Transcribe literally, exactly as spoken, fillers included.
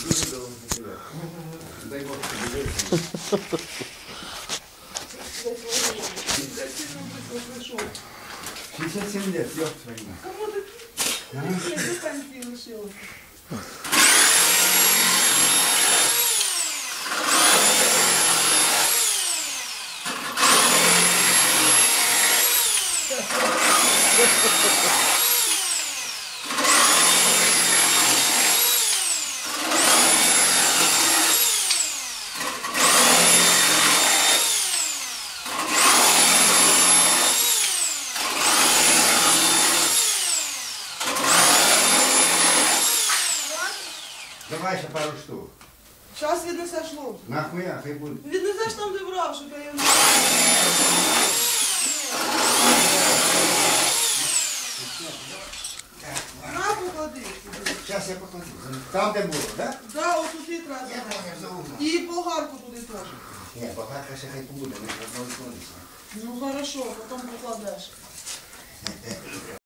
Дай Бог тебе. шестьдесят семь лет, ёб твою мать. Кому ты? Я дистанции лишилась. Давай ще пару штук. Зараз віднесеш лоб. Нахуя, хай буде. Віднесеш там, де брав, що я не... На, поклади. Зараз я покладу. Там, де було, так? Да, от туди треба. Я поняв, за углом. І болгарку туди теж. Ні, багато ще хай побуде, ми ж розмовляємося. Ну хорошо, потім покладеш.